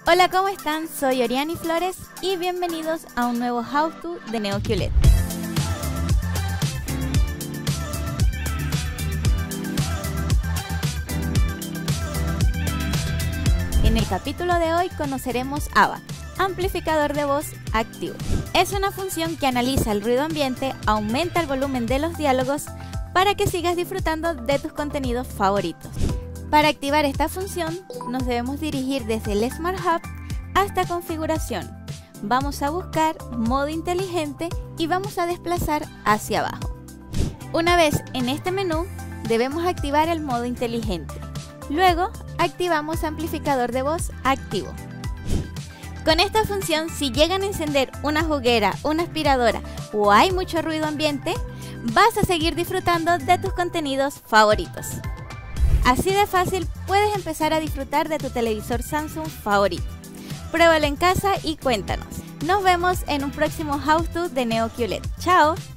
Hola, ¿cómo están? Soy Oriani Flores y bienvenidos a un nuevo How To de Neo QLED. En el capítulo de hoy conoceremos AVA, amplificador de voz activo. Es una función que analiza el ruido ambiente, aumenta el volumen de los diálogos para que sigas disfrutando de tus contenidos favoritos. Para activar esta función nos debemos dirigir desde el Smart Hub hasta configuración. Vamos a buscar modo inteligente y vamos a desplazar hacia abajo. Una vez en este menú debemos activar el modo inteligente. Luego activamos amplificador de voz activo. Con esta función, si llegan a encender una juguera, una aspiradora o hay mucho ruido ambiente, vas a seguir disfrutando de tus contenidos favoritos. Así de fácil puedes empezar a disfrutar de tu televisor Samsung favorito. Pruébalo en casa y cuéntanos. Nos vemos en un próximo How To de Neo QLED. ¡Chao!